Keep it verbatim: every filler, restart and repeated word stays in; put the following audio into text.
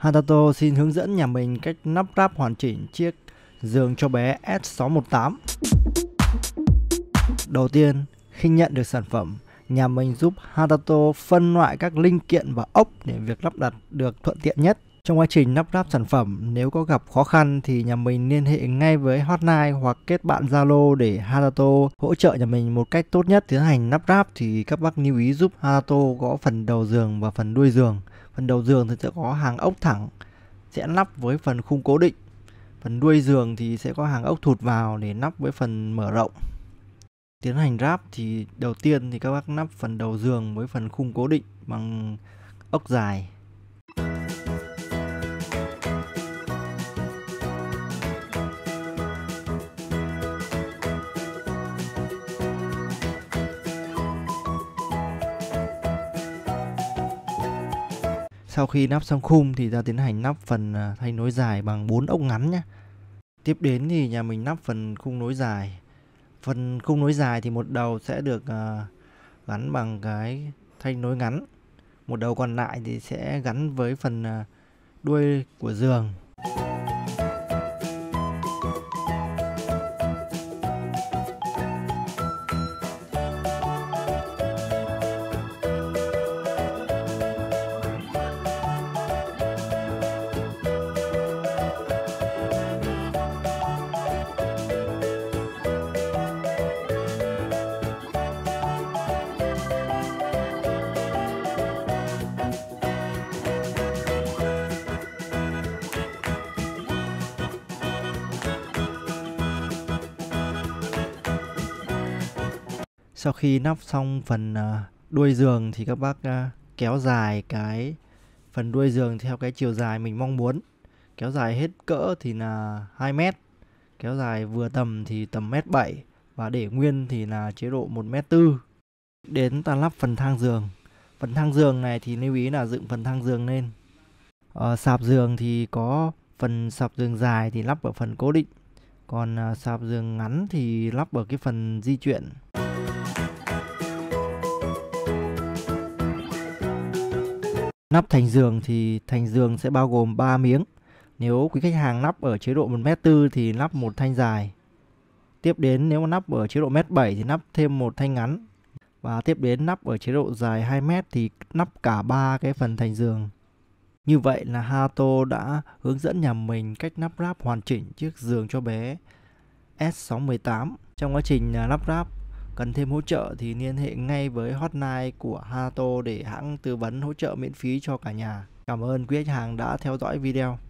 Hatato xin hướng dẫn nhà mình cách lắp ráp hoàn chỉnh chiếc giường cho bé S sáu một tám. Đầu tiên, khi nhận được sản phẩm, nhà mình giúp Hatato phân loại các linh kiện và ốc để việc lắp đặt được thuận tiện nhất. Trong quá trình lắp ráp sản phẩm, nếu có gặp khó khăn thì nhà mình liên hệ ngay với hotline hoặc kết bạn Zalo để Hatato hỗ trợ nhà mình một cách tốt nhất. Tiến hành lắp ráp thì các bác lưu ý giúp Hatato có phần đầu giường và phần đuôi giường. Phần đầu giường thì sẽ có hàng ốc thẳng, sẽ lắp với phần khung cố định. Phần đuôi giường thì sẽ có hàng ốc thụt vào để lắp với phần mở rộng. Tiến hành ráp thì đầu tiên thì các bác lắp phần đầu giường với phần khung cố định bằng ốc dài. Sau khi lắp xong khung thì ta tiến hành lắp phần thanh nối dài bằng bốn ốc ngắn nhé. Tiếp đến thì nhà mình lắp phần khung nối dài. Phần khung nối dài thì một đầu sẽ được uh, gắn bằng cái thanh nối ngắn. Một đầu còn lại thì sẽ gắn với phần uh, đuôi của giường. Sau khi lắp xong phần uh, đuôi giường thì các bác uh, kéo dài cái phần đuôi giường theo cái chiều dài mình mong muốn. Kéo dài hết cỡ thì là hai mét, kéo dài vừa tầm thì tầm mét bảy và để nguyên thì là chế độ một mét tư. Đến ta lắp phần thang giường. Phần thang giường này thì lưu ý là dựng phần thang giường lên. Uh, sạp giường thì có phần sạp giường dài thì lắp ở phần cố định, còn uh, sạp giường ngắn thì lắp ở cái phần di chuyển. Lắp thành giường thì thành giường sẽ bao gồm ba miếng. Nếu quý khách hàng lắp ở chế độ một mét tư thì lắp một thanh dài. Tiếp đến nếu lắp ở chế độ một mét bảy thì lắp thêm một thanh ngắn. Và tiếp đến lắp ở chế độ dài hai mét thì lắp cả ba cái phần thành giường. Như vậy là Hatato đã hướng dẫn nhà mình cách lắp ráp hoàn chỉnh chiếc giường cho bé S sáu một tám. Trong quá trình lắp ráp cần thêm hỗ trợ thì liên hệ ngay với hotline của Hatato để hãng tư vấn hỗ trợ miễn phí cho cả nhà. Cảm ơn quý khách hàng đã theo dõi video.